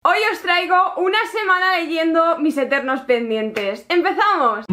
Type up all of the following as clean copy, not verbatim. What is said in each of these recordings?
Hoy os traigo una semana leyendo mis eternos pendientes. ¡Empezamos!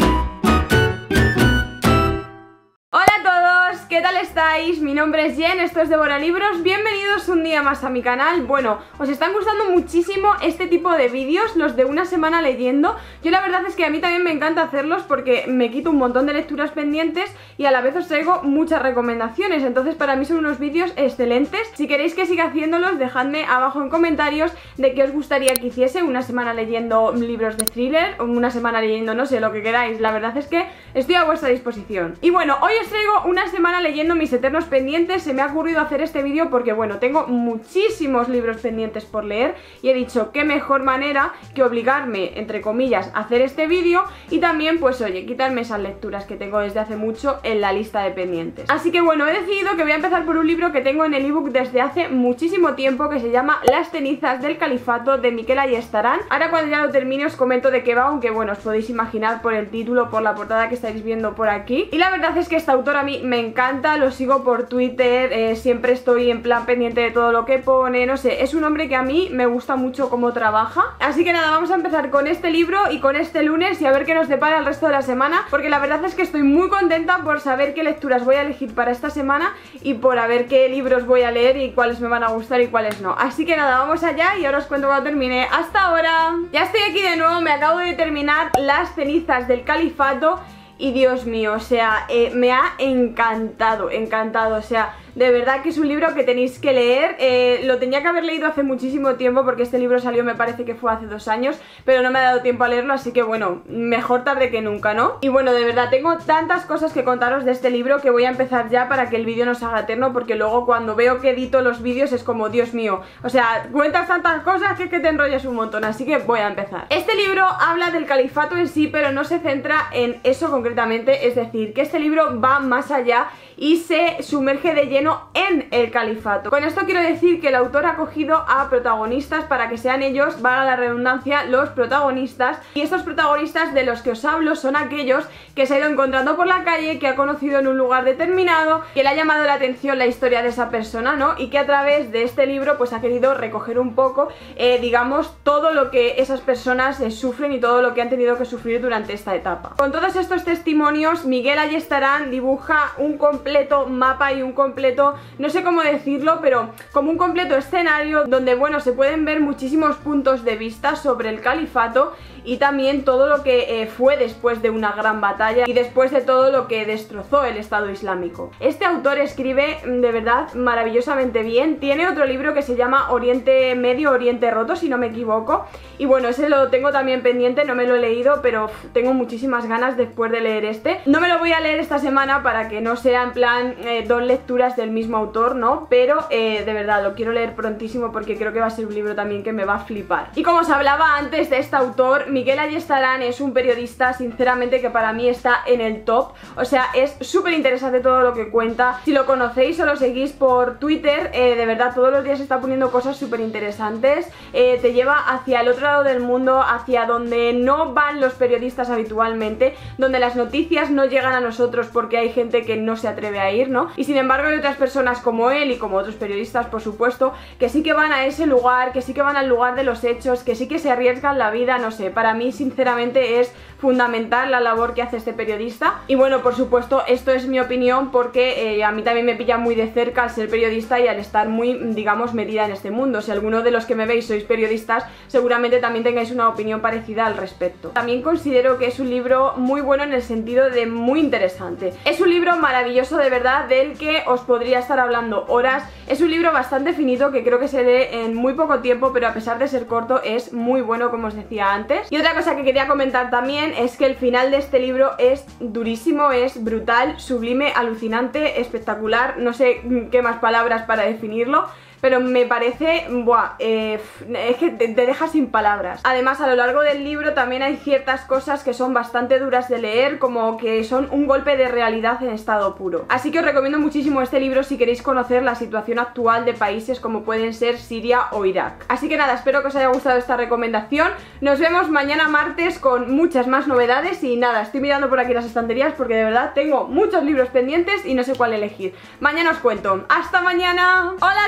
Hola a todos, ¿qué tal estáis? Mi nombre es Jen, esto es Devora Libros, bienvenidos un día más a mi canal. Bueno, os están gustando muchísimo este tipo de vídeos, los de una semana leyendo. Yo la verdad es que a mí también me encanta hacerlos porque me quito un montón de lecturas pendientes y a la vez os traigo muchas recomendaciones, entonces para mí son unos vídeos excelentes. Si queréis que siga haciéndolos, dejadme abajo en comentarios de qué os gustaría que hiciese, una semana leyendo libros de thriller, o una semana leyendo, no sé, lo que queráis. La verdad es que estoy a vuestra disposición. Y bueno, hoy os traigo una semana leyendo mis eternos pendientes. Se me ha ocurrido hacer este vídeo porque, bueno, tengo muchísimos libros pendientes por leer y he dicho qué mejor manera que obligarme, entre comillas, a hacer este vídeo y también, pues oye, quitarme esas lecturas que tengo desde hace mucho en la lista de pendientes. Así que bueno, he decidido que voy a empezar por un libro que tengo en el ebook desde hace muchísimo tiempo, que se llama Las cenizas del califato, de Miquel Ayestarán. Ahora cuando ya lo termine os comento de qué va, aunque bueno, os podéis imaginar por el título, por la portada que estáis viendo por aquí. Y la verdad es que este autor a mí me encanta, lo sigo por Twitter, siempre estoy en plan pendiente de todo lo que pone, no sé, es un hombre que a mí me gusta mucho cómo trabaja. Así que nada, vamos a empezar con este libro y con este lunes y a ver qué nos depara el resto de la semana, porque la verdad es que estoy muy contenta por saber qué lecturas voy a elegir para esta semana y por a ver qué libros voy a leer y cuáles me van a gustar y cuáles no. Así que nada, vamos allá y ahora os cuento cuando termine. ¡Hasta ahora! Ya estoy aquí de nuevo, me acabo de terminar Las cenizas del califato. Y Dios mío, o sea, me ha encantado, o sea, de verdad que es un libro que tenéis que leer. Lo tenía que haber leído hace muchísimo tiempo porque este libro salió, me parece que fue hace 2 años, pero no me ha dado tiempo a leerlo, así que bueno, mejor tarde que nunca, ¿no? Y bueno, de verdad, tengo tantas cosas que contaros de este libro que voy a empezar ya para que el vídeo no se haga eterno, porque luego cuando veo que edito los vídeos es como, Dios mío, o sea, cuentas tantas cosas que te enrollas un montón, así que voy a empezar. Este libro habla del califato en sí, pero no se centra en eso concretamente, es decir, que este libro va más allá y se sumerge de lleno en el califato. Con esto quiero decir que el autor ha cogido a protagonistas para que sean ellos, valga la redundancia, los protagonistas, y estos protagonistas de los que os hablo son aquellos que se ha ido encontrando por la calle, que ha conocido en un lugar determinado, que le ha llamado la atención la historia de esa persona, ¿no? Y que a través de este libro pues ha querido recoger un poco, digamos, todo lo que esas personas sufren y todo lo que han tenido que sufrir durante esta etapa. Con todos estos testimonios, Miquel Ayestarán dibuja un completo mapa y un completo, no sé cómo decirlo, pero como un completo escenario donde, bueno, se pueden ver muchísimos puntos de vista sobre el califato y también todo lo que fue después de una gran batalla y después de todo lo que destrozó el Estado Islámico. Este autor escribe de verdad maravillosamente bien. Tiene otro libro que se llama Oriente Medio, Oriente Roto, si no me equivoco, y bueno, ese lo tengo también pendiente, no me lo he leído, pero tengo muchísimas ganas después de leer este. No me lo voy a leer esta semana para que no sea en plan 2 lecturas del mismo autor, ¿no? Pero de verdad lo quiero leer prontísimo porque creo que va a ser un libro también que me va a flipar. Y como os hablaba antes de este autor, Miquel Ayestarán es un periodista, sinceramente, que para mí está en el top. O sea, es súper interesante todo lo que cuenta. Si lo conocéis o lo seguís por Twitter, de verdad todos los días está poniendo cosas súper interesantes. Te lleva hacia el otro lado del mundo, hacia donde no van los periodistas habitualmente, donde las noticias no llegan a nosotros porque hay gente que no se atreve a ir, ¿no? Y sin embargo hay otras personas como él y como otros periodistas, por supuesto, que sí que van a ese lugar, que sí que van al lugar de los hechos, que sí que se arriesgan la vida, no sé. Para mí sinceramente es fundamental la labor que hace este periodista. Y bueno, por supuesto, esto es mi opinión porque a mí también me pilla muy de cerca al ser periodista y al estar muy, digamos, metida en este mundo. Si alguno de los que me veis sois periodistas, seguramente también tengáis una opinión parecida al respecto. También considero que es un libro muy bueno en el sentido de muy interesante. Es un libro maravilloso, de verdad, del que os podría estar hablando horas. Es un libro bastante finito que creo que se lee en muy poco tiempo, pero a pesar de ser corto es muy bueno, como os decía antes. Y otra cosa que quería comentar también es que el final de este libro es durísimo, es brutal, sublime, alucinante, espectacular, no sé qué más palabras para definirlo. pero me parece, buah, es que te deja sin palabras. Además, a lo largo del libro también hay ciertas cosas que son bastante duras de leer, como que son un golpe de realidad en estado puro. Así que os recomiendo muchísimo este libro si queréis conocer la situación actual de países como pueden ser Siria o Irak. Así que nada, espero que os haya gustado esta recomendación. Nos vemos mañana martes con muchas más novedades y nada, estoy mirando por aquí las estanterías porque de verdad tengo muchos libros pendientes y no sé cuál elegir. Mañana os cuento. ¡Hasta mañana! ¡Hola a todos!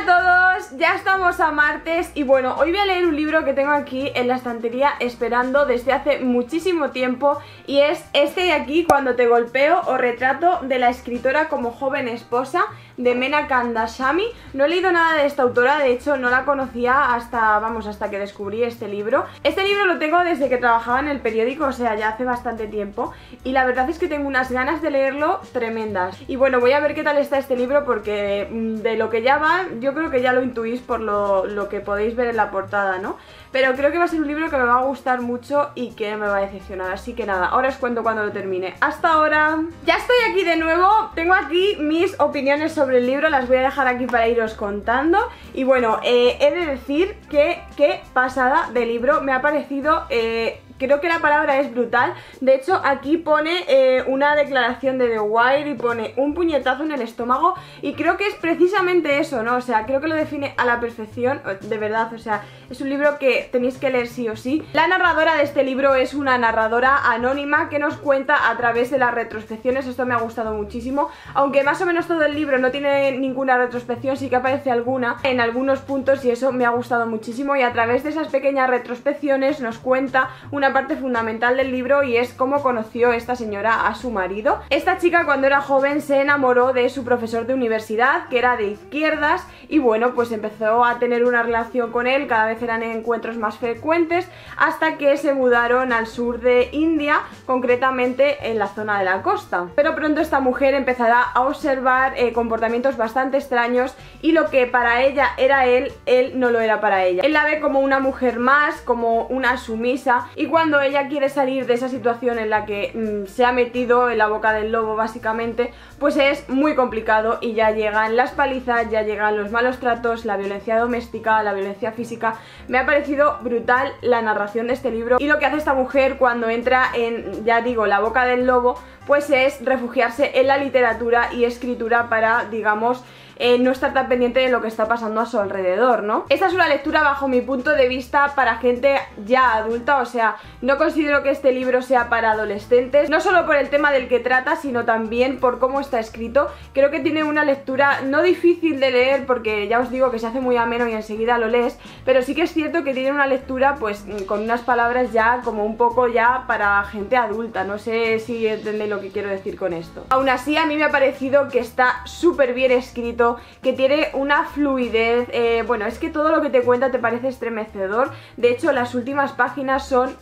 todos, ya estamos a martes y bueno, hoy voy a leer un libro que tengo aquí en la estantería esperando desde hace muchísimo tiempo y es este de aquí, Cuando te golpeo, o retrato de la escritora como joven esposa, de Mena Kandasamy. No he leído nada de esta autora, de hecho no la conocía hasta que descubrí este libro. Este libro lo tengo desde que trabajaba en el periódico, o sea, ya hace bastante tiempo, y la verdad es que tengo unas ganas de leerlo tremendas. Y bueno, voy a ver qué tal está este libro porque de lo que ya va, yo creo que ya lo intuís por lo que podéis ver en la portada, ¿no? Pero creo que va a ser un libro que me va a gustar mucho y que me va a decepcionar, así que nada, ahora os cuento cuando lo termine. ¡Hasta ahora! Ya estoy aquí de nuevo, tengo aquí mis opiniones sobre el libro, las voy a dejar aquí para iros contando. Y bueno, he de decir que qué pasada de libro, me ha parecido... creo que la palabra es brutal. De hecho, aquí pone una declaración de The Wire y pone un puñetazo en el estómago. Y creo que es precisamente eso, ¿no? O sea, creo que lo define a la perfección, de verdad. O sea, es un libro que tenéis que leer sí o sí. La narradora de este libro es una narradora anónima que nos cuenta a través de las retrospecciones. Esto me ha gustado muchísimo. Aunque más o menos todo el libro no tiene ninguna retrospección, sí que aparece alguna en algunos puntos y eso me ha gustado muchísimo. Y a través de esas pequeñas retrospecciones nos cuenta una parte fundamental del libro y es cómo conoció esta señora a su marido. Esta chica cuando era joven se enamoró de su profesor de universidad, que era de izquierdas, y bueno, pues empezó a tener una relación con él, cada vez eran encuentros más frecuentes, hasta que se mudaron al sur de India, concretamente en la zona de la costa. Pero pronto esta mujer empezará a observar comportamientos bastante extraños y lo que para ella era él no lo era para ella. Él la ve como una mujer más, como una sumisa, y cuando ella quiere salir de esa situación en la que se ha metido en la boca del lobo básicamente, pues es muy complicado y ya llegan las palizas, ya llegan los malos tratos, la violencia doméstica, la violencia física. Me ha parecido brutal la narración de este libro y lo que hace esta mujer cuando entra en, ya digo, la boca del lobo, pues es refugiarse en la literatura y escritura para, digamos, no estar tan pendiente de lo que está pasando a su alrededor, ¿no? Esta es una lectura bajo mi punto de vista para gente ya adulta, o sea, no considero que este libro sea para adolescentes, no solo por el tema del que trata, sino también por cómo está escrito. Creo que tiene una lectura no difícil de leer, porque ya os digo que se hace muy ameno y enseguida lo lees, pero sí que es cierto que tiene una lectura pues con unas palabras ya como un poco ya para gente adulta, no sé si entendéis lo que quiero decir con esto. Aún así, a mí me ha parecido que está súper bien escrito, que tiene una fluidez, bueno, es que todo lo que te cuenta te parece estremecedor. De hecho, las últimas páginas son,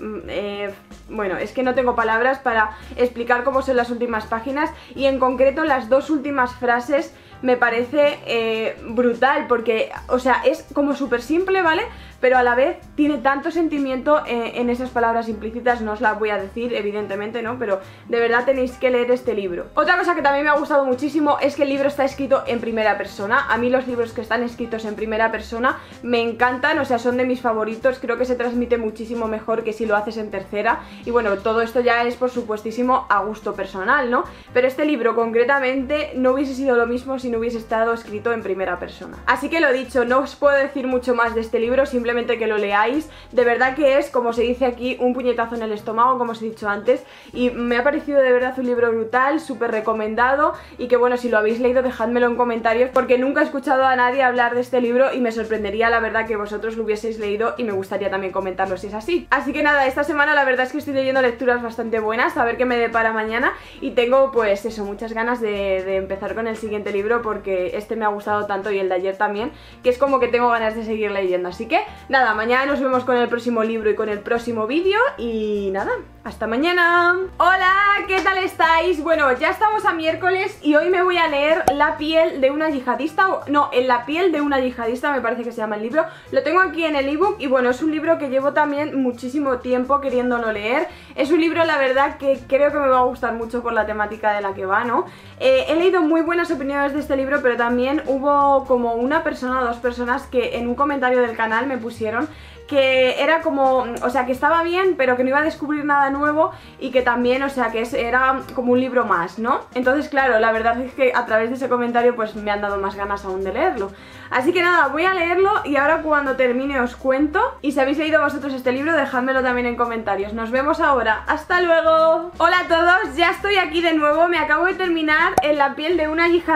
bueno, es que no tengo palabras para explicar cómo son las últimas páginas, y en concreto las dos últimas frases me parece brutal, porque, o sea, es como súper simple, ¿vale? Pero a la vez tiene tanto sentimiento en esas palabras implícitas, no os las voy a decir, evidentemente, ¿no? Pero de verdad tenéis que leer este libro. Otra cosa que también me ha gustado muchísimo es que el libro está escrito en primera persona. A mí los libros que están escritos en primera persona me encantan, o sea, son de mis favoritos. Creo que se transmite muchísimo mejor que si lo haces en tercera. Y bueno, todo esto ya es por supuestísimo a gusto personal, ¿no? Pero este libro concretamente no hubiese sido lo mismo si no hubiese estado escrito en primera persona. Así que lo dicho, no os puedo decir mucho más de este libro, simplemente que lo leáis. De verdad que es, como se dice aquí, un puñetazo en el estómago, como os he dicho antes, y me ha parecido de verdad un libro brutal, súper recomendado, y que bueno, si lo habéis leído dejádmelo en comentarios, porque nunca he escuchado a nadie hablar de este libro y me sorprendería la verdad que vosotros lo hubieseis leído y me gustaría también comentarlo si es así. Así que nada, esta semana la verdad es que estoy leyendo lecturas bastante buenas, a ver qué me depara mañana, y tengo pues eso, muchas ganas de empezar con el siguiente libro, porque este me ha gustado tanto y el de ayer también, que es como que tengo ganas de seguir leyendo. Así que nada, mañana nos vemos con el próximo libro y con el próximo vídeo y nada, hasta mañana. Hola, ¿qué tal estáis? Bueno, ya estamos a miércoles y hoy me voy a leer La piel de una yihadista, no, En la piel de una yihadista me parece que se llama el libro. Lo tengo aquí en el ebook y bueno, es un libro que llevo también muchísimo tiempo queriéndolo leer. Es un libro la verdad que creo que me va a gustar mucho por la temática de la que va, ¿no? He leído muy buenas opiniones de este libro, pero también hubo como una persona o dos personas que en un comentario del canal me pusieron que era como, o sea, que estaba bien, pero que no iba a descubrir nada nuevo y que también, o sea, que era como un libro más, ¿no? Entonces, claro, la verdad es que a través de ese comentario pues me han dado más ganas aún de leerlo. Así que nada, voy a leerlo y ahora cuando termine os cuento. Y si habéis leído vosotros este libro, dejádmelo también en comentarios. Nos vemos ahora. ¡Hasta luego! Hola a todos, ya estoy aquí de nuevo. Me acabo de terminar En la piel de una yihadista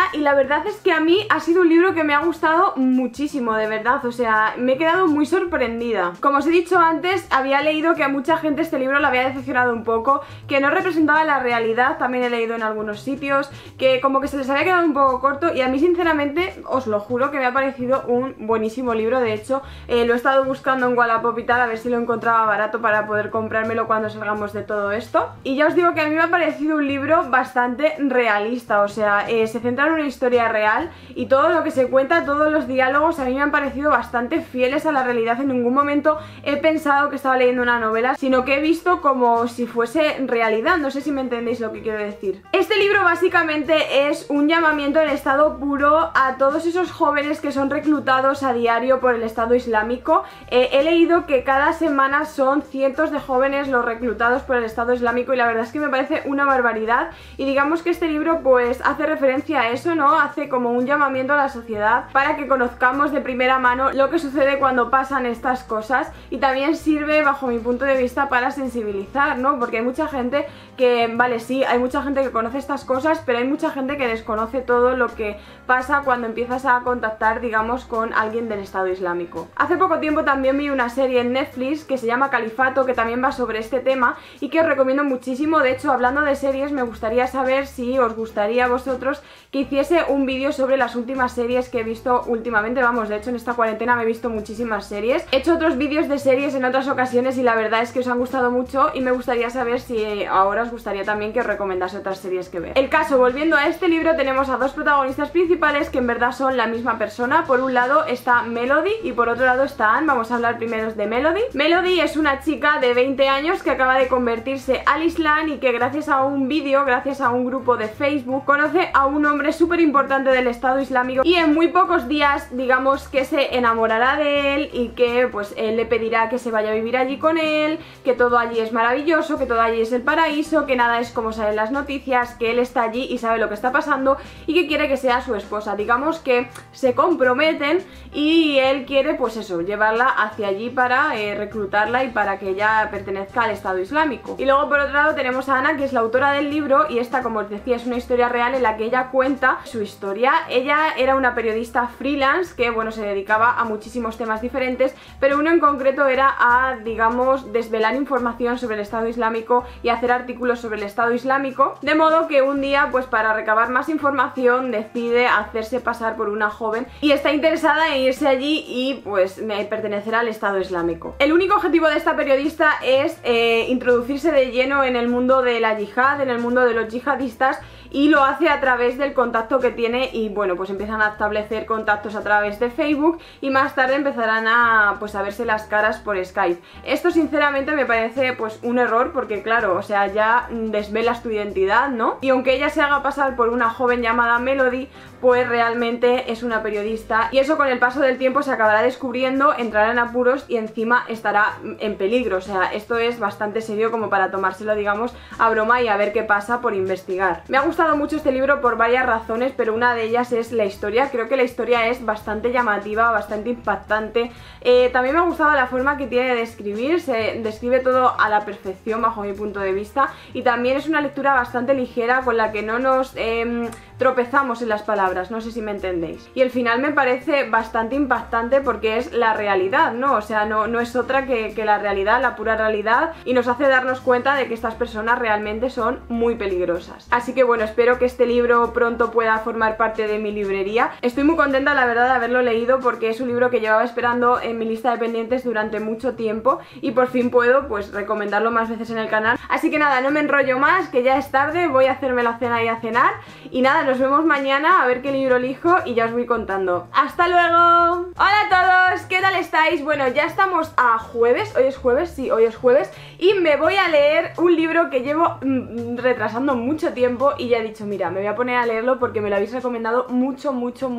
y la verdad es que a mí ha sido un libro que me ha gustado muchísimo, de verdad, o sea, me he quedado muy sorprendida. Como os he dicho antes, había leído que a mucha gente este libro le había decepcionado un poco, que no representaba la realidad, también he leído en algunos sitios, que como que se les había quedado un poco corto, y a mí sinceramente, os lo juro que me ha parecido un buenísimo libro. De hecho, lo he estado buscando en Wallapop y tal, a ver si lo encontraba barato para poder comprármelo cuando salgamos de todo esto. Y ya os digo que a mí me ha parecido un libro bastante realista, o sea, se centra en una historia real y todo lo que se cuenta, todos los diálogos a mí me han parecido bastante fieles a la realidad. En ningún momento he pensado que estaba leyendo una novela, sino que he visto como si fuese realidad. No sé si me entendéis lo que quiero decir. Este libro básicamente es un llamamiento en estado puro a todos esos jóvenes que son reclutados a diario por el Estado Islámico. He leído que cada semana son cientos de jóvenes los reclutados por el Estado Islámico y la verdad es que me parece una barbaridad, y digamos que este libro pues hace referencia a eso, ¿no? Hace como un llamamiento a la sociedad para que conozcamos de primera mano lo que sucede cuando pasan estas cosas, y también sirve, bajo mi punto de vista, para sensibilizar, ¿no? Porque hay mucha gente que, vale, sí, hay mucha gente que conoce estas cosas, pero hay mucha gente que desconoce todo lo que pasa cuando empiezas a contactar, digamos, con alguien del Estado Islámico. Hace poco tiempo también vi una serie en Netflix que se llama Califato, que también va sobre este tema y que os recomiendo muchísimo. De hecho, hablando de series, me gustaría saber si os gustaría a vosotros que hiciese un vídeo sobre las últimas series que he visto últimamente. Vamos, de hecho en esta cuarentena me he visto muchísimas series. He hecho otros vídeos de series en otras ocasiones y la verdad es que os han gustado mucho y me gustaría saber si ahora os gustaría también que os recomendase otras series que ver. El caso, volviendo a este libro, tenemos a dos protagonistas principales que en verdad son la misma persona. Por un lado está Melody y por otro lado está Anne. Vamos a hablar primero de Melody. Melody es una chica de 20 años que acaba de convertirse al Islam y que gracias a un vídeo, gracias a un grupo de Facebook, conoce a un hombre súper importante del Estado Islámico y en muy pocos días, digamos, que se enamorará de él y que pues él le pedirá que se vaya a vivir allí con él, que todo allí es maravilloso, que todo allí es el paraíso, que nada es como salen las noticias, que él está allí y sabe lo que está pasando y que quiere que sea su esposa. Digamos que se comprometen y él quiere pues eso, llevarla hacia allí para reclutarla y para que ella pertenezca al Estado Islámico. Y luego por otro lado tenemos a Ana, que es la autora del libro, y esta, como os decía, es una historia real en la que ella cuenta su historia. Ella era una periodista freelance que, bueno, se dedicaba a muchísimos temas diferentes, pero uno en concreto era a, digamos, desvelar información sobre el Estado Islámico y hacer artículos sobre el Estado Islámico, de modo que un día, pues para recabar más información, decide hacerse pasar por una joven y está interesada en irse allí y pues pertenecer al Estado Islámico. El único objetivo de esta periodista es introducirse de lleno en el mundo de la yihad, en el mundo de los yihadistas, y lo hace a través del contacto que tiene y bueno, pues empiezan a establecer contactos a través de Facebook y más tarde empezarán a pues a verse las caras por Skype. Esto sinceramente me parece pues un error porque claro, o sea, ya desvelas tu identidad, ¿no? Y aunque ella se haga pasar por una joven llamada Melody, pues realmente es una periodista y eso con el paso del tiempo se acabará descubriendo, entrará en apuros y encima estará en peligro. O sea, esto es bastante serio como para tomárselo, digamos, a broma y a ver qué pasa por investigar. Me ha gustado mucho este libro por varias razones, pero una de ellas es la historia. Creo que la historia es bastante llamativa, bastante impactante. También me ha gustado la forma que tiene de escribir, se describe todo a la perfección bajo mi punto de vista y también es una lectura bastante ligera con la que no nos tropezamos en las palabras, no sé si me entendéis. Y el final me parece bastante impactante porque es la realidad, ¿no? O sea, no es otra que la realidad, la pura realidad, y nos hace darnos cuenta de que estas personas realmente son muy peligrosas. Así que bueno, espero que este libro pronto pueda formar parte de mi librería. Estoy muy contenta, la verdad, de haberlo leído porque es un libro que llevaba esperando en mi lista de pendientes durante mucho tiempo y por fin puedo pues recomendarlo más veces en el canal. Así que nada, no me enrollo más, que ya es tarde, voy a hacerme la cena y a cenar. Y nada, nos vemos mañana a ver qué libro elijo y ya os voy contando. ¡Hasta luego! ¡Hola a todos! ¿Qué tal estáis? Bueno, ya estamos a jueves, hoy es jueves, sí, hoy es jueves, y me voy a leer un libro que llevo retrasando mucho tiempo y ya he dicho, mira, me voy a poner a leerlo porque me lo habéis recomendado mucho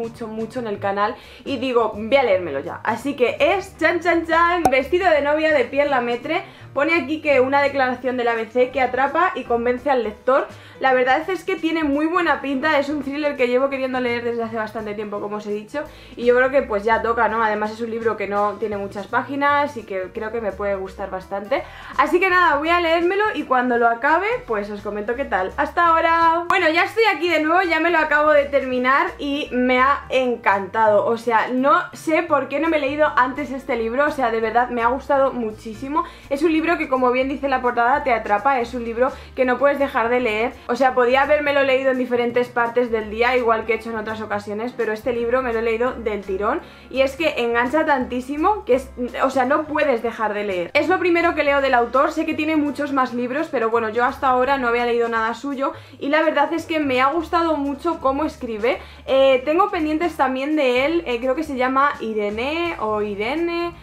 en el canal y digo, voy a leérmelo ya. Así que es, chan chan chan, Vestido de novia de Pierre Lemaitre, Pone aquí que una declaración del ABC que atrapa y convence al lector. La verdad es que tiene muy buena pinta, es un thriller que llevo queriendo leer desde hace bastante tiempo, como os he dicho, y yo creo que pues ya toca, ¿no? Además es un libro que no tiene muchas páginas y que creo que me puede gustar bastante. Así que nada, voy a leérmelo y cuando lo acabe, pues os comento qué tal. ¡Hasta ahora! Bueno, ya estoy aquí de nuevo, ya me lo acabo de terminar y me ha encantado. O sea, no sé por qué no me he leído antes este libro, o sea, de verdad me ha gustado muchísimo. Es un libro que, como bien dice la portada, te atrapa, es un libro que no puedes dejar de leer. O sea, podía habérmelo leído en diferentes partes del día, igual que he hecho en otras ocasiones, pero este libro me lo he leído del tirón y es que engancha tantísimo que o sea, no puedes dejar de leer. Es lo primero que leo del autor, sé que tiene muchos más libros, pero bueno, yo hasta ahora no había leído nada suyo y la verdad es que me ha gustado mucho cómo escribe. Tengo pendientes también de él, creo que se llama Irene o Irene...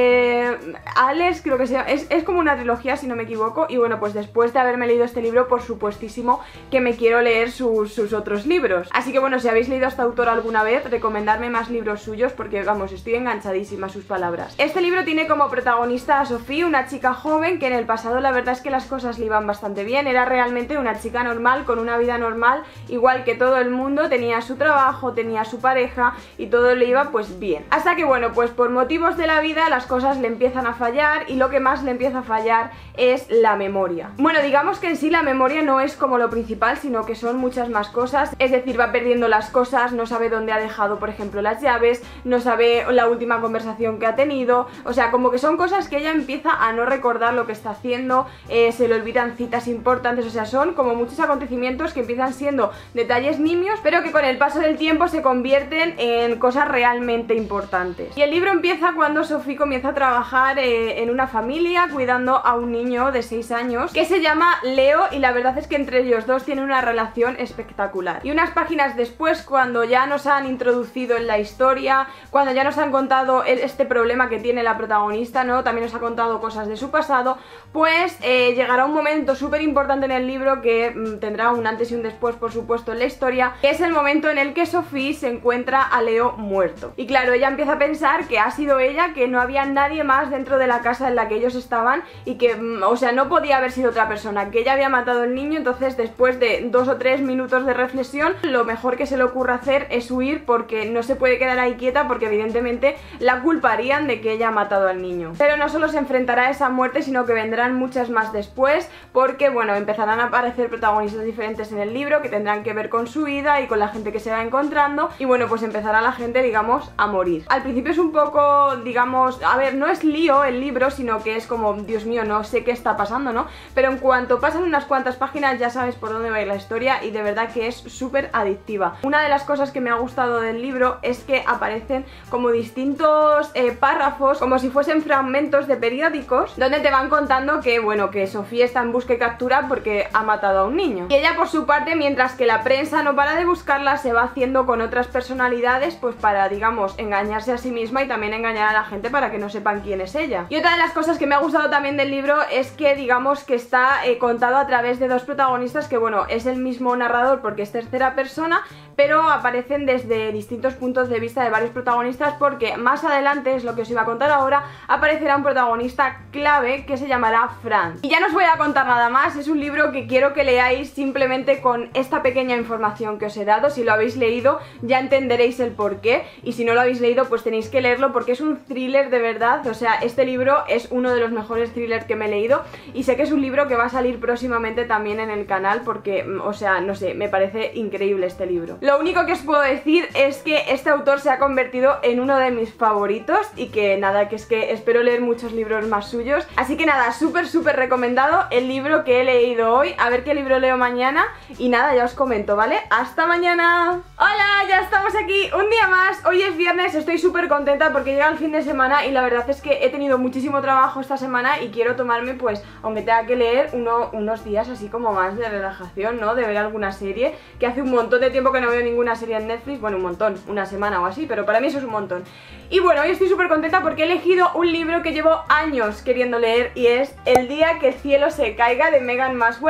Alex, creo que es como una trilogía si no me equivoco. Y bueno, pues después de haberme leído este libro, por supuestísimo que me quiero leer sus otros libros. Así que bueno, si habéis leído a este autor alguna vez, recomendarme más libros suyos porque vamos, estoy enganchadísima a sus palabras. Este libro tiene como protagonista a Sophie, una chica joven que en el pasado la verdad es que las cosas le iban bastante bien. Era realmente una chica normal, con una vida normal, igual que todo el mundo. Tenía su trabajo, tenía su pareja y todo le iba pues bien. Hasta que bueno, pues por motivos de la vida las cosas le empiezan a fallar y lo que más le empieza a fallar es la memoria. Bueno, digamos que en sí la memoria no es como lo principal, sino que son muchas más cosas. Es decir, va perdiendo las cosas, no sabe dónde ha dejado, por ejemplo, las llaves, no sabe la última conversación que ha tenido. O sea, como que son cosas que ella empieza a no recordar lo que está haciendo, se le olvidan citas importantes. O sea, son como muchos acontecimientos que empiezan siendo detalles nimios, pero que con el paso del tiempo se convierten en cosas realmente importantes. Y el libro empieza cuando Sophie comienza a trabajar en una familia cuidando a un niño de 6 años que se llama Leo, y la verdad es que entre ellos dos tienen una relación espectacular. Y unas páginas después, cuando ya nos han introducido en la historia, cuando ya nos han contado este problema que tiene la protagonista, ¿no? También nos ha contado cosas de su pasado, pues llegará un momento súper importante en el libro que tendrá un antes y un después, por supuesto, en la historia, que es el momento en el que Sophie se encuentra a Leo muerto. Y claro, ella empieza a pensar que ha sido ella, que no había nadie más dentro de la casa en la que ellos estaban y que, o sea, no podía haber sido otra persona, que ella había matado al niño. Entonces, después de 2 o 3 minutos de reflexión, lo mejor que se le ocurre hacer es huir, porque no se puede quedar ahí quieta, porque evidentemente la culparían de que ella ha matado al niño. Pero no solo se enfrentará a esa muerte, sino que vendrán muchas más después, porque bueno, empezarán a aparecer protagonistas diferentes en el libro que tendrán que ver con su vida y con la gente que se va encontrando, y bueno, pues empezará la gente, digamos, a morir. Al principio es un poco, digamos, a ver, no es lío el libro, sino que es como, Dios mío, no sé qué está pasando, ¿no? Pero en cuanto pasan unas cuantas páginas ya sabes por dónde va a ir la historia, y de verdad que es súper adictiva. Una de las cosas que me ha gustado del libro es que aparecen como distintos párrafos, como si fuesen fragmentos de periódicos, donde te van contando que, bueno, que Sophie está en busca y captura porque ha matado a un niño. Y ella, por su parte, mientras que la prensa no para de buscarla, se va haciendo con otras personalidades, pues para, digamos, engañarse a sí misma y también engañar a la gente para que no sepan quién es ella. Y otra de las cosas que me ha gustado también del libro es que, digamos, que está contado a través de dos protagonistas, que bueno, es el mismo narrador porque es tercera persona, pero aparecen desde distintos puntos de vista de varios protagonistas, porque más adelante, es lo que os iba a contar ahora, aparecerá un protagonista clave que se llamará Franz. Y ya no os voy a contar nada más, es un libro que quiero que leáis simplemente con esta pequeña información que os he dado. Si lo habéis leído ya entenderéis el porqué, y si no lo habéis leído pues tenéis que leerlo, porque es un thriller de verdad. O sea, este libro es uno de los mejores thrillers que me he leído, y sé que es un libro que va a salir próximamente también en el canal, porque, o sea, no sé, me parece increíble este libro. Lo único que os puedo decir es que este autor se ha convertido en uno de mis favoritos, y que nada, que es que espero leer muchos libros más suyos. Así que nada, súper recomendado el libro que he leído hoy. A ver qué libro leo mañana, y nada, ya os comento, ¿vale? ¡Hasta mañana! ¡Hola! Ya estamos aquí un día más. Hoy es viernes, estoy súper contenta porque llega el fin de semana, y la verdad es que he tenido muchísimo trabajo esta semana y quiero tomarme, pues, aunque tenga que leer, unos días así como más de relajación, ¿no? De ver alguna serie, que hace un montón de tiempo que no veo ninguna serie en Netflix. Bueno, un montón, una semana o así, pero para mí eso es un montón. Y bueno, hoy estoy súper contenta porque he elegido un libro que llevo años queriendo leer, y es El día que el cielo se caiga, de Megan Maswell.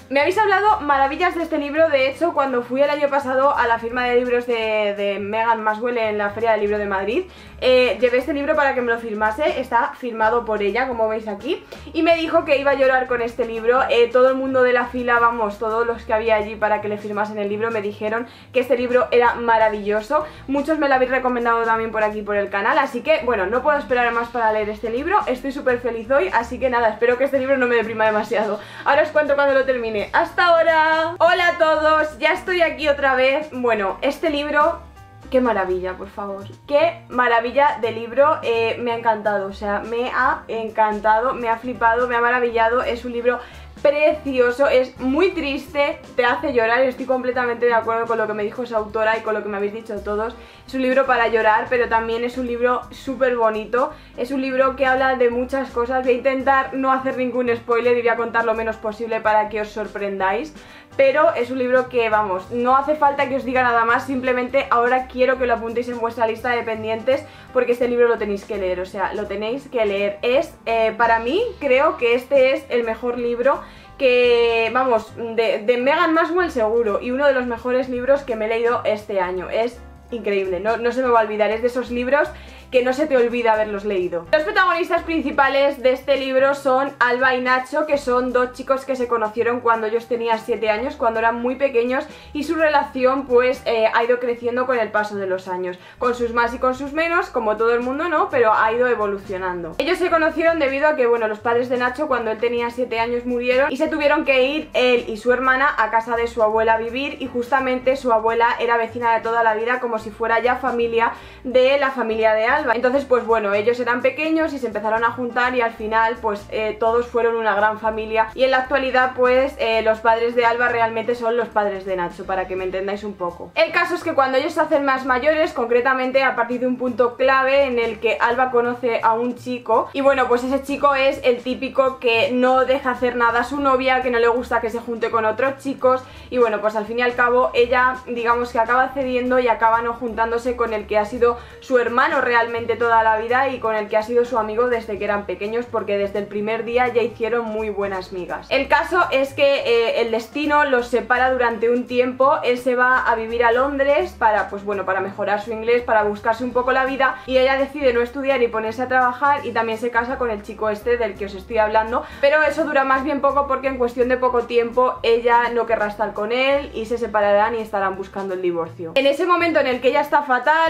Me habéis hablado maravillas de este libro. De hecho, cuando fui el año pasado a la firma de libros de Megan Maswell en la Feria del Libro de Madrid, llevé este libro para que me lo firmase. Está firmado por ella, como veis aquí, y me dijo que iba a llorar con este libro. Todo el mundo de la fila, vamos, todos los que había allí para que le firmasen el libro, me dijeron que este libro era maravilloso. Muchos me lo habéis recomendado también por aquí, por el canal, así que, bueno, no puedo esperar más para leer este libro. Estoy súper feliz hoy, así que nada, espero que este libro no me deprima demasiado. Ahora os cuento cuando lo termine. ¡Hasta ahora! Hola a todos, ya estoy aquí otra vez. Bueno, este libro, qué maravilla, por favor. Qué maravilla de libro, me ha encantado, o sea, me ha encantado, me ha flipado, me ha maravillado. Es un libro precioso, es muy triste, te hace llorar, estoy completamente de acuerdo con lo que me dijo esa autora y con lo que me habéis dicho todos. Es un libro para llorar, pero también es un libro súper bonito, es un libro que habla de muchas cosas. Voy a intentar no hacer ningún spoiler y voy a contar lo menos posible para que os sorprendáis, pero es un libro que, vamos, no hace falta que os diga nada más, simplemente ahora quiero que lo apuntéis en vuestra lista de pendientes, porque este libro lo tenéis que leer, o sea, lo tenéis que leer. Es, para mí, creo que este es el mejor libro que, vamos, de Megan Maswell seguro, y uno de los mejores libros que me he leído este año. Es increíble, no se me va a olvidar, es de esos libros que no se te olvida haberlos leído. Los protagonistas principales de este libro son Alba y Nacho, que son dos chicos que se conocieron cuando ellos tenían 7 años, cuando eran muy pequeños, y su relación pues ha ido creciendo con el paso de los años, con sus más y con sus menos, como todo el mundo, ¿no? Pero ha ido evolucionando. Ellos se conocieron debido a que, bueno, los padres de Nacho cuando él tenía 7 años murieron y se tuvieron que ir él y su hermana a casa de su abuela a vivir, y justamente su abuela era vecina de toda la vida, como si fuera ya familia de la familia de Alba. Entonces, pues bueno, ellos eran pequeños y se empezaron a juntar, y al final pues todos fueron una gran familia, y en la actualidad pues los padres de Alba realmente son los padres de Nacho, para que me entendáis un poco. El caso es que cuando ellos se hacen más mayores, concretamente a partir de un punto clave en el que Alba conoce a un chico, y bueno, pues ese chico es el típico que no deja hacer nada a su novia, que no le gusta que se junte con otros chicos, y bueno, pues al fin y al cabo ella, digamos que acaba cediendo y acaba no juntándose con el que ha sido su hermano realmente toda la vida y con el que ha sido su amigo desde que eran pequeños, porque desde el primer día ya hicieron muy buenas migas. El caso es que el destino los separa durante un tiempo. Él se va a vivir a Londres para, pues bueno, para mejorar su inglés, para buscarse un poco la vida, y ella decide no estudiar y ponerse a trabajar, y también se casa con el chico este del que os estoy hablando, pero eso dura más bien poco, porque en cuestión de poco tiempo ella no querrá estar con él y se separarán y estarán buscando el divorcio. En ese momento en el que ella está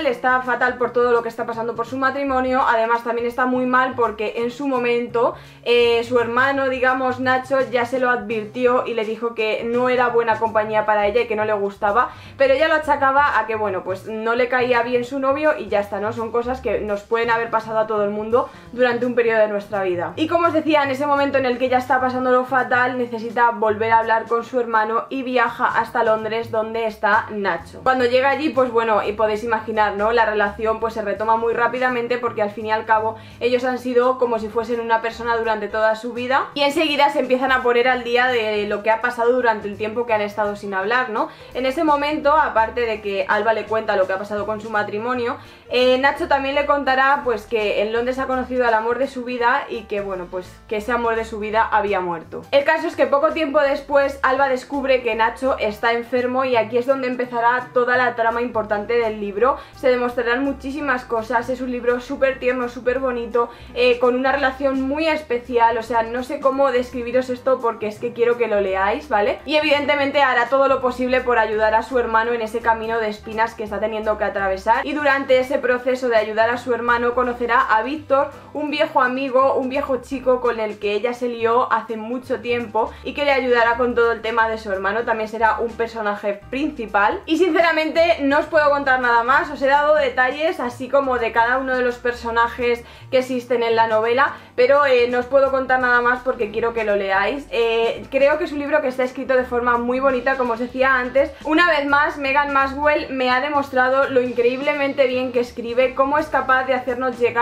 fatal por todo lo que está pasando por su matrimonio, además también está muy mal porque en su momento su hermano, digamos, Nacho, ya se lo advirtió y le dijo que no era buena compañía para ella y que no le gustaba, pero ella lo achacaba a que, bueno, pues no le caía bien su novio y ya está, ¿no? Son cosas que nos pueden haber pasado a todo el mundo durante un periodo de nuestra vida. Y como os decía, en ese momento en el que ella está pasándolo fatal, necesita volver a hablar con su hermano y viaja hasta Londres, donde está Nacho. Cuando llega allí, pues bueno, y podéis imaginar, ¿no? La relación pues se retoma muy rápidamente, porque al fin y al cabo ellos han sido como si fuesen una persona durante toda su vida, y enseguida se empiezan a poner al día de lo que ha pasado durante el tiempo que han estado sin hablar, ¿no? En ese momento, aparte de que Alba le cuenta lo que ha pasado con su matrimonio, Nacho también le contará pues que en Londres ha conocido al amor de su vida y que, bueno, pues que ese amor de su vida había muerto. El caso es que poco tiempo después Alba descubre que Nacho está enfermo, y aquí es donde empezará toda la trama importante del libro. Se demostrarán muchísimas cosas. Es un libro súper tierno, súper bonito, con una relación muy especial, o sea, no sé cómo describiros esto porque es que quiero que lo leáis, ¿vale? Y evidentemente hará todo lo posible por ayudar a su hermano en ese camino de espinas que está teniendo que atravesar, y durante ese proceso de ayudar a su hermano conocerá a Víctor, un viejo amigo, un viejo chico con el que ella se lió hace mucho tiempo y que le ayudará con todo el tema de su hermano. También será un personaje principal, y sinceramente no os puedo contar nada más. Os he dado detalles así como de cada uno de los personajes que existen en la novela, pero no os puedo contar nada más porque quiero que lo leáis. Creo que es un libro que está escrito de forma muy bonita, como os decía antes. Una vez más, Megan Maswell me ha demostrado lo increíblemente bien que escribe, cómo es capaz de hacernos llegar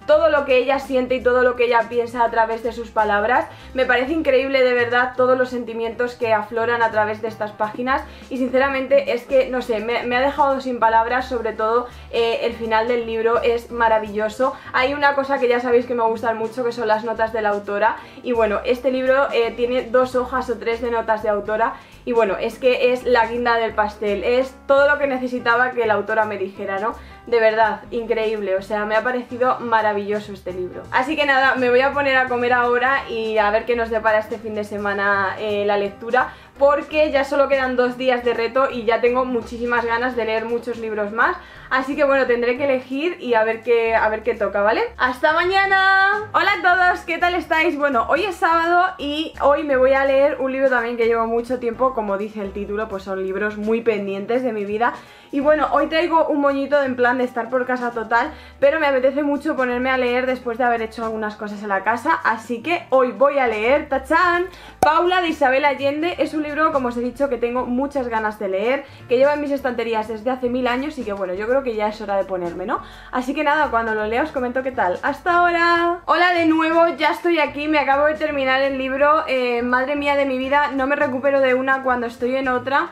todo lo que ella siente y todo lo que ella piensa a través de sus palabras. Me parece increíble de verdad todos los sentimientos que afloran a través de estas páginas y sinceramente es que, no sé, me ha dejado sin palabras, sobre todo el final del libro es maravilloso. Hay una cosa que ya sabéis que me gustan mucho, que son las notas de la autora, y bueno, este libro tiene 2 hojas o 3 de notas de autora y bueno, es que es la guinda del pastel, es todo lo que necesitaba que la autora me dijera, ¿no? De verdad, increíble, o sea, me ha parecido maravilloso este libro. Así que nada, me voy a poner a comer ahora y a ver qué nos depara este fin de semana la lectura, porque ya solo quedan 2 días de reto y ya tengo muchísimas ganas de leer muchos libros más. Así que bueno, tendré que elegir y a ver qué toca, ¿vale? ¡Hasta mañana! Hola a todos, ¿qué tal estáis? Bueno, hoy es sábado y hoy me voy a leer un libro también que llevo mucho tiempo, como dice el título, pues son libros muy pendientes de mi vida. Y bueno, hoy traigo un moñito en plan de estar por casa total, pero me apetece mucho ponerme a leer después de haber hecho algunas cosas en la casa, así que hoy voy a leer, ¡tachán!, Paula de Isabel Allende. Es un libro, como os he dicho, que tengo muchas ganas de leer, que lleva en mis estanterías desde hace 1000 años y que bueno, yo creo que ya es hora de ponerme, ¿no? Así que nada, cuando lo lea os comento qué tal. ¡Hasta ahora! Hola de nuevo, ya estoy aquí, me acabo de terminar el libro, madre mía de mi vida, no me recupero de una cuando estoy en otra.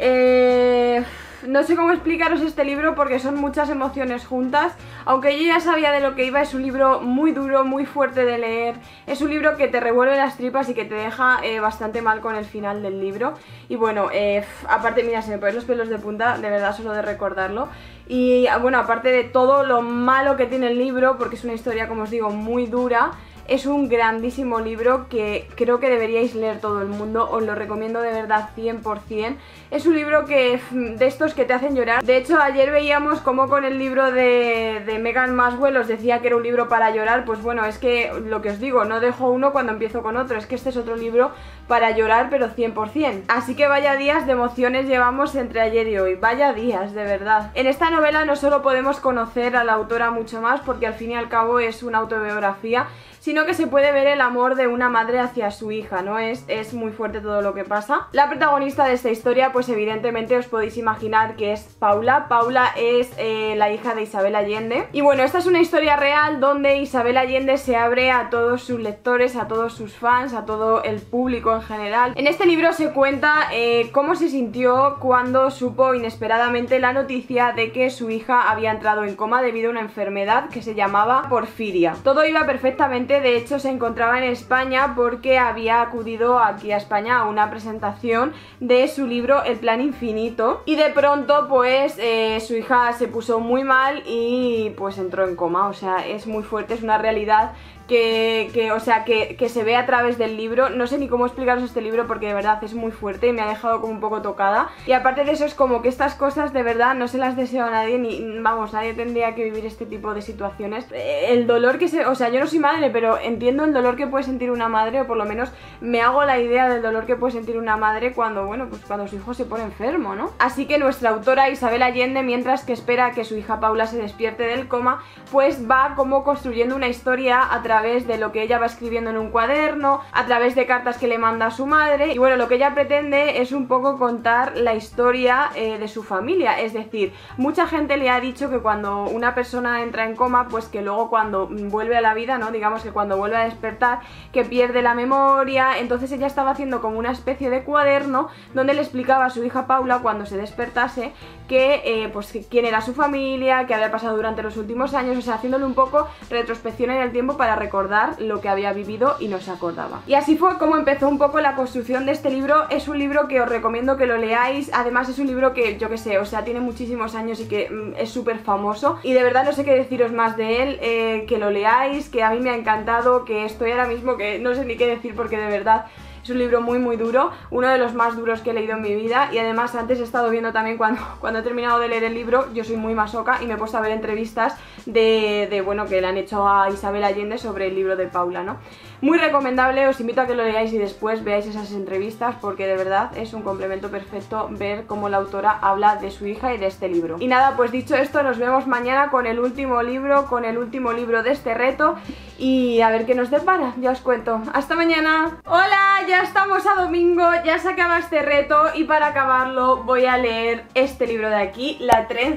No sé cómo explicaros este libro porque son muchas emociones juntas. Aunque yo ya sabía de lo que iba, es un libro muy duro, muy fuerte de leer. Es un libro que te revuelve las tripas y que te deja bastante mal con el final del libro. Y bueno, aparte, mira, se me ponen los pelos de punta, de verdad, solo de recordarlo. Y bueno, aparte de todo lo malo que tiene el libro, porque es una historia, como os digo, muy dura, es un grandísimo libro que creo que deberíais leer todo el mundo, os lo recomiendo de verdad 100%. Es un libro que de estos que te hacen llorar. De hecho, ayer veíamos como con el libro de Megan Maswell os decía que era un libro para llorar. Pues bueno, es que lo que os digo, no dejo uno cuando empiezo con otro, es que este es otro libro para llorar, pero 100%. Así que vaya días de emociones llevamos entre ayer y hoy, vaya días, de verdad. En esta novela no solo podemos conocer a la autora mucho más, porque al fin y al cabo es una autobiografía, sino que se puede ver el amor de una madre hacia su hija, ¿no? Es muy fuerte todo lo que pasa. La protagonista de esta historia, pues evidentemente os podéis imaginar que es Paula. Paula es la hija de Isabel Allende. Y bueno, esta es una historia real donde Isabel Allende se abre a todos sus lectores, a todos sus fans, a todo el público en general. En este libro se cuenta cómo se sintió cuando supo inesperadamente la noticia de que su hija había entrado en coma debido a una enfermedad que se llamaba porfiria. Todo iba perfectamente. De hecho se encontraba en España porque había acudido aquí a España a una presentación de su libro El Plan Infinito y de pronto pues su hija se puso muy mal y pues entró en coma. O sea, es muy fuerte, es una realidad que se ve a través del libro. No sé ni cómo explicaros este libro porque de verdad es muy fuerte y me ha dejado como un poco tocada. Y aparte de eso es como que estas cosas de verdad no se las deseo a nadie, ni vamos, nadie tendría que vivir este tipo de situaciones. El dolor que o sea, yo no soy madre, pero entiendo el dolor que puede sentir una madre, o por lo menos me hago la idea del dolor que puede sentir una madre cuando, bueno, pues cuando su hijo se pone enfermo, ¿no? Así que nuestra autora Isabel Allende, mientras que espera que su hija Paula se despierte del coma, pues va como construyendo una historia a través de lo que ella va escribiendo en un cuaderno, a través de cartas que le manda a su madre. Y bueno, lo que ella pretende es un poco contar la historia de su familia. Es decir, mucha gente le ha dicho que cuando una persona entra en coma, pues que luego cuando vuelve a la vida, ¿no? Digamos que cuando vuelve a despertar, que pierde la memoria. Entonces ella estaba haciendo como una especie de cuaderno donde le explicaba a su hija Paula cuando se despertase que pues quién era su familia, qué había pasado durante los últimos años, o sea, haciéndole un poco retrospección en el tiempo para recordar lo que había vivido y no se acordaba. Y así fue como empezó un poco la construcción de este libro. Es un libro que os recomiendo que lo leáis, además es un libro que, yo que sé, o sea, tiene muchísimos años y que es súper famoso y de verdad no sé qué deciros más de él, que lo leáis, que a mí me ha encantado, que estoy ahora mismo que no sé ni qué decir porque de verdad es un libro muy muy duro, uno de los más duros que he leído en mi vida. Y además antes he estado viendo también cuando he terminado de leer el libro, yo soy muy masoca y me he puesto a ver entrevistas bueno, que le han hecho a Isabel Allende sobre el libro de Paula, ¿no? Muy recomendable, os invito a que lo leáis y después veáis esas entrevistas porque de verdad es un complemento perfecto ver cómo la autora habla de su hija y de este libro. Y nada, pues dicho esto, nos vemos mañana con el último libro de este reto y a ver qué nos depara, ya os cuento. ¡Hasta mañana! ¡Hola! Ya estamos a domingo, ya se acaba este reto y para acabarlo voy a leer este libro de aquí, La trenza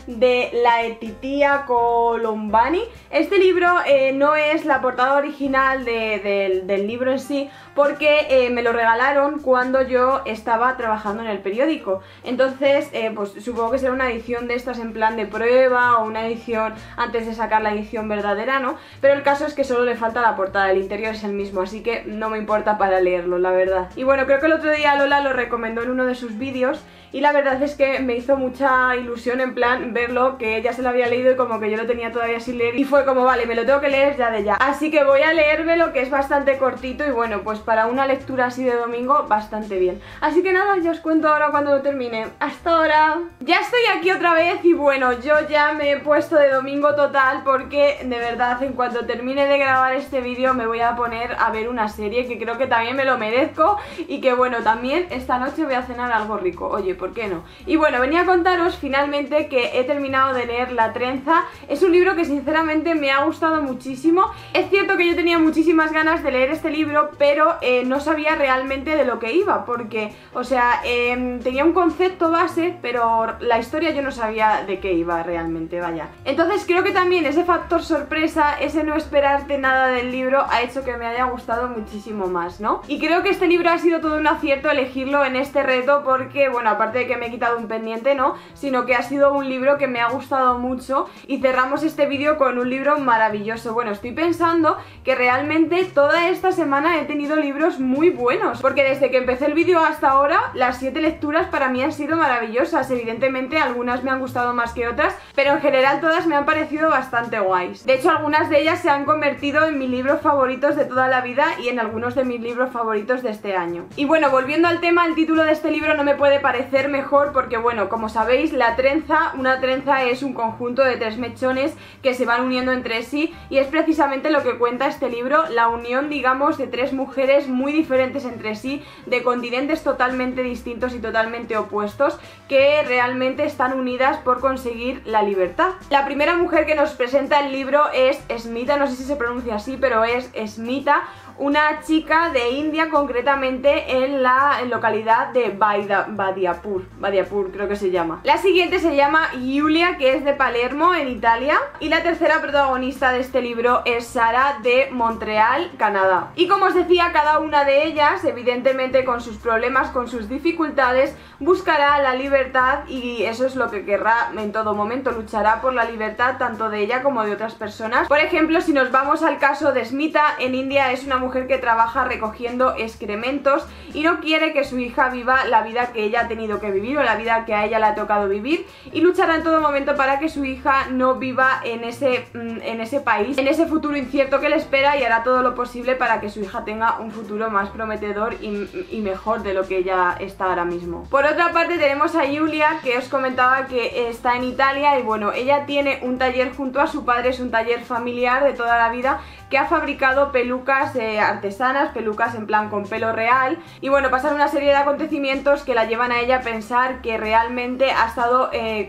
de Laetitia Colombani. Este libro no es la portada original del libro en sí, porque me lo regalaron cuando yo estaba trabajando en el periódico. Entonces pues supongo que será una edición de estas en plan de prueba o una edición antes de sacar la edición verdadera, ¿no? Pero el caso es que solo le falta la portada, el interior es el mismo, así que no me importa para leerlo, la verdad. Y bueno, creo que el otro día Lola lo recomendó en uno de sus vídeos y la verdad es que me hizo mucha ilusión en plan verlo, que ella se lo había leído y como que yo lo tenía todavía sin leer y fue como vale, me lo tengo que leer ya de ya. Así que voy a leérmelo, que es bastante cortito y bueno, pues para una lectura así de domingo bastante bien. Así que nada, ya os cuento ahora cuando lo termine. ¡Hasta ahora! Ya estoy aquí otra vez y bueno, yo ya me he puesto de domingo total porque de verdad en cuanto termine de grabar este vídeo me voy a poner a ver una serie que creo que también me lo merezco y que bueno, también esta noche voy a cenar algo rico. Oye, ¿por qué no? Y bueno, venía a contaros finalmente que he terminado de leer La Trenza. Es un libro que sinceramente me ha gustado muchísimo. Es cierto que yo tenía muchísimas ganas de leer este libro, pero no sabía realmente de lo que iba, porque, o sea, tenía un concepto base, pero la historia yo no sabía de qué iba realmente, vaya. Entonces creo que también ese factor sorpresa, ese no esperarte nada del libro, ha hecho que me haya gustado muchísimo más, ¿no? Y creo que este libro ha sido todo un acierto elegirlo en este reto porque, bueno, aparte de que me he quitado un pendiente, ¿no? Sino que ha sido un libro que me ha gustado mucho y cerramos este vídeo con un libro maravilloso. Bueno, estoy pensando que realmente toda esta semana he tenido libros muy buenos, porque desde que empecé el vídeo hasta ahora, las 7 lecturas para mí han sido maravillosas. Evidentemente algunas me han gustado más que otras, pero en general todas me han parecido bastante guays. De hecho, algunas de ellas se han convertido en mis libros favoritos de toda la vida y en algunos de mis libros favoritos de este año. Y bueno, volviendo al tema, el título de este libro no me puede parecer mejor porque bueno, como sabéis, la trenza, una trenza es un conjunto de 3 mechones que se van uniendo entre sí y es precisamente lo que cuenta este libro, la unión, digamos, de 3 mujeres muy diferentes entre sí, de continentes totalmente distintos y totalmente opuestos, que realmente están unidas por conseguir la libertad. La primera mujer que nos presenta el libro es Smita, no sé si se pronuncia así, pero es Smita, una chica de India, concretamente en la localidad de Badiapur creo que se llama. La siguiente se llama Giulia, que es de Palermo, en Italia, y la tercera protagonista de este libro es Sara, de Montreal, Canadá. Y como os decía, cada una de ellas, evidentemente con sus problemas, con sus dificultades, buscará la libertad y eso es lo que querrá en todo momento, luchará por la libertad tanto de ella como de otras personas. Por ejemplo, si nos vamos al caso de Smita, en India es una mujer que trabaja recogiendo excrementos y no quiere que su hija viva la vida que ella ha tenido que vivir o la vida que a ella le ha tocado vivir, y luchará en todo momento para que su hija no viva en ese país, en ese futuro incierto que le espera, y hará todo lo posible para que su hija tenga un futuro más prometedor y mejor de lo que ella está ahora mismo. Por otra parte tenemos a Giulia, que os comentaba que está en Italia y bueno, ella tiene un taller junto a su padre, es un taller familiar de toda la vida que ha fabricado pelucas artesanas, pelucas en plan con pelo real, y bueno, pasan una serie de acontecimientos que la llevan a ella a pensar que realmente ha estado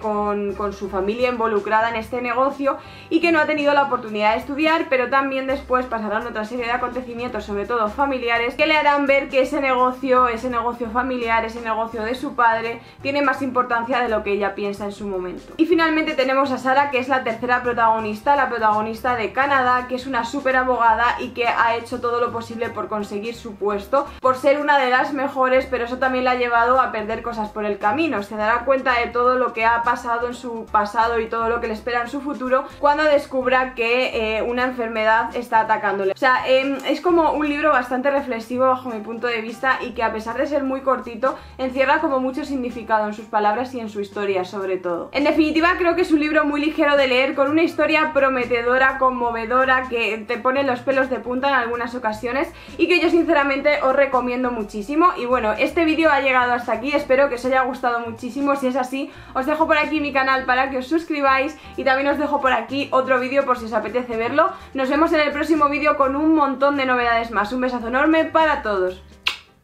con su familia involucrada en este negocio y que no ha tenido la oportunidad de estudiar, pero también después pasarán otra serie de acontecimientos, sobre todo familiares, que le harán ver que ese negocio familiar, ese negocio de su padre, tiene más importancia de lo que ella piensa en su momento. Y finalmente tenemos a Sara, que es la tercera protagonista, la protagonista de Canadá, que es una súper abogada y que ha hecho todo lo posible por conseguir su puesto, por ser una de las mejores, pero eso también la ha llevado a perder cosas por el camino. Se dará cuenta de todo lo que ha pasado en su pasado y todo lo que le espera en su futuro cuando descubra que una enfermedad está atacándole. O sea, es como un libro bastante reflexivo bajo mi punto de vista y que a pesar de ser muy cortito, encierra como mucho significado en sus palabras y en su historia sobre todo. En definitiva, creo que es un libro muy ligero de leer, con una historia prometedora, conmovedora, que te pone los pelos de punta en algunas ocasiones y que yo sinceramente os recomiendo muchísimo. Y bueno, este vídeo ha llegado hasta aquí, espero que os haya gustado muchísimo. Si es así, os dejo por aquí mi canal para que os suscribáis y también os dejo por aquí otro vídeo por si os apetece verlo. Nos vemos en el próximo vídeo con un montón de novedades más. Un besazo enorme para todos.